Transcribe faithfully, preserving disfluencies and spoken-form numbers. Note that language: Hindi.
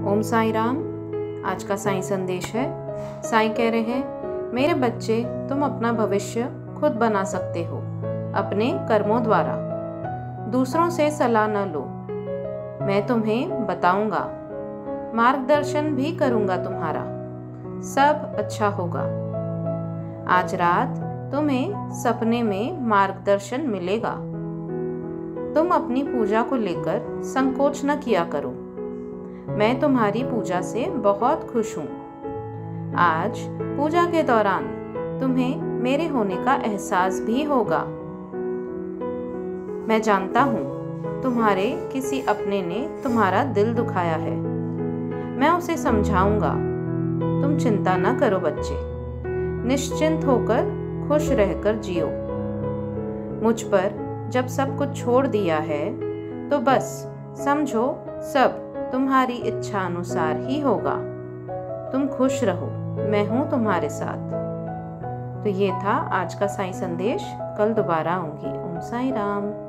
ओम साई राम। आज का साईं संदेश है। साईं कह रहे हैं, मेरे बच्चे, तुम अपना भविष्य खुद बना सकते हो अपने कर्मों द्वारा। दूसरों से सलाह न लो। मैं तुम्हें बताऊंगा, मार्गदर्शन भी करूंगा तुम्हारा। सब अच्छा होगा। आज रात तुम्हें सपने में मार्गदर्शन मिलेगा। तुम अपनी पूजा को लेकर संकोच न किया करो। मैं तुम्हारी पूजा से बहुत खुश हूँ। आज पूजा के दौरान तुम्हें मेरे होने का एहसास भी होगा। मैं जानता हूँ तुम्हारे किसी अपने ने तुम्हारा दिल दुखाया है। मैं उसे समझाऊंगा। तुम चिंता न करो बच्चे, निश्चिंत होकर खुश रहकर जियो। मुझ पर जब सब कुछ छोड़ दिया है तो बस समझो सब तुम्हारी इच्छा अनुसार ही होगा। तुम खुश रहो, मैं हूँ तुम्हारे साथ। तो ये था आज का साईं संदेश। कल दोबारा आऊंगी। ओम साई राम।